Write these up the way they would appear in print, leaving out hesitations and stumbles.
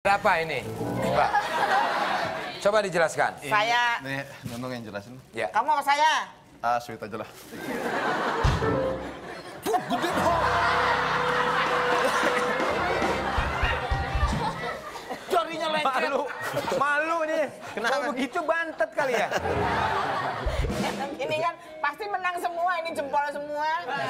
Ada apa ini, Pak? Coba dijelaskan. Saya... Nih, Nunung yang jelasin. Ya. Kamu apa saya? Sweet aja lah. Gede dong. Jarinya lecet. Malu nih. Kenapa begitu bantet kali ya? Ini kan pasti menang semua, ini jempol semua.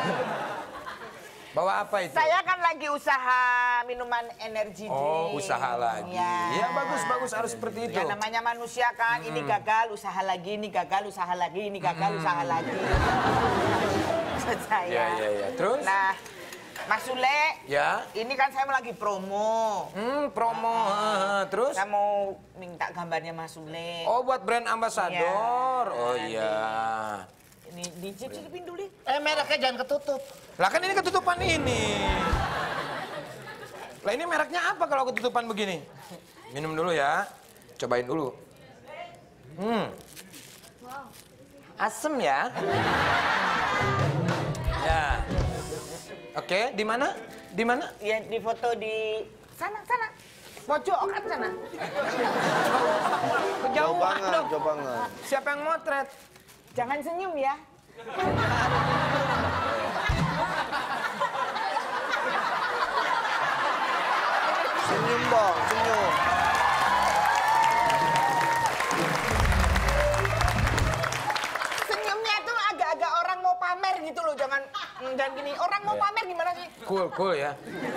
Bawa apa itu? Saya kan lagi usaha minuman energi drink. Oh, usaha lagi. Ya, Bagus harus seperti itu. Ya namanya manusia kan, ini gagal, usaha lagi, ini gagal, usaha lagi, ini gagal, usaha lagi. Maksud saya. Ya. Terus? Nah, Mas Sule, Ya. ini kan saya lagi promo. Promo. Terus? Saya mau minta gambarnya Mas Sule. Oh, buat brand ambassador. Iya. Oh iya. Ini dicicipin dulu. Mereknya jangan ketutup. Lah kan ini ketutupan ini. Lah ini mereknya apa kalau ketutupan begini? Minum dulu ya. Cobain dulu. Asem ya. Ya. Oke, di mana? Di mana? Ya di foto di sana. Pojokan sana. Kejauhan dong. Jauh banget. Siapa yang motret? Jangan senyum ya. Senyum bang, senyum. Senyumnya tuh agak-agak orang mau pamer gitu loh. Jangan gini. Orang mau pamer gimana sih? Cool ya.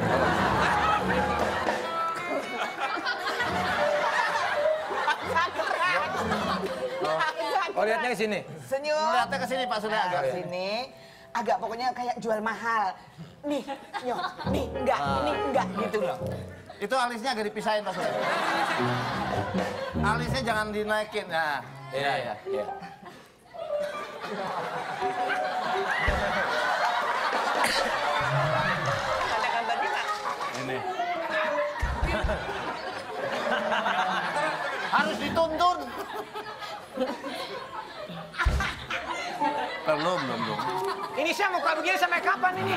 Oh, lihatnya ke sini. Senyum. Lihatnya ke sini Pak Sule agak. Agak sini. Agak pokoknya kayak jual mahal. Nih, enggak, ini enggak gitu loh. Itu alisnya agak dipisahin Pak Sule. Alisnya jangan dinaikin. Nah, Iya. Ada gambarnya nggak? ini. Harus dituntun. Belum. Ini saya muka begini sampai kapan ini?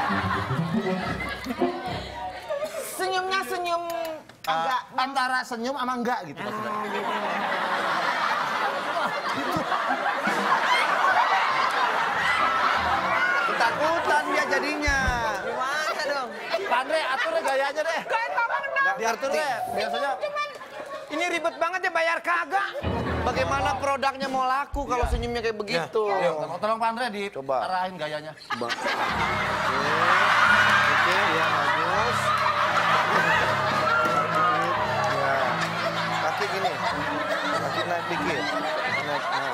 Senyumnya senyum agak Antara senyum sama enggak gitu Pak Sule. Ketakutan dia jadinya. gimana dong? Pak Andre, atur deh gayanya deh. Diatur deh. Biasanya Ini ribet banget ya bayar kagak. bagaimana produknya mau laku kalau senyumnya kayak begitu. Ya. Tolong Pak Andre Coba. diarahin gayanya. Coba. Oke, ya bagus. Ya. Kaki gini. Kaki naik dikit. Naik. Nah.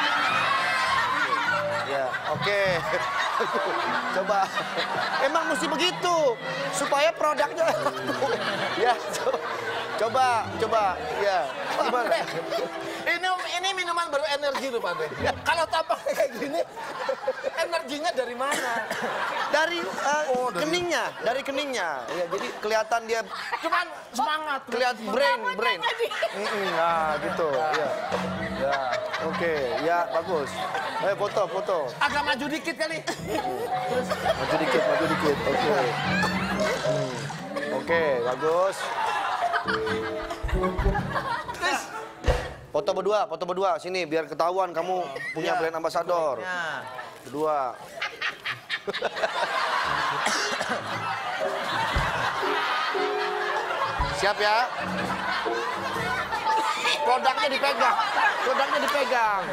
Ya, oke. Coba. Emang mesti begitu supaya produknya laku. Ya, coba. Ya. Gimana? Ini minuman berenergi loh Pak Andre. Kalau tampaknya kayak gini, energinya dari mana? Dari keningnya. Ya, jadi kelihatan dia Cuman semangat. kelihatan brain. Nah, gitu. Ya. Ya. Oke, ya bagus. Foto. Agak maju dikit kali. Maju dikit. Oke. Oke, bagus. Foto berdua. Sini biar ketahuan kamu punya brand ambassador. Berdua. Siap ya? Produknya dipegang.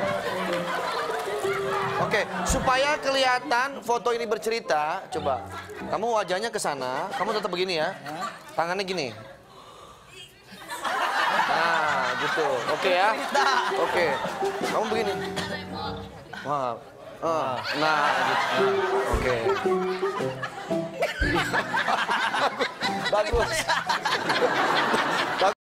Oke, supaya kelihatan foto ini bercerita, coba. Kamu wajahnya ke sana, kamu tetap begini ya. Tangannya gini. Nah, gitu. Oke ya. Oke. Kamu begini. Wah. Nah, gitu. Oke. Bagus.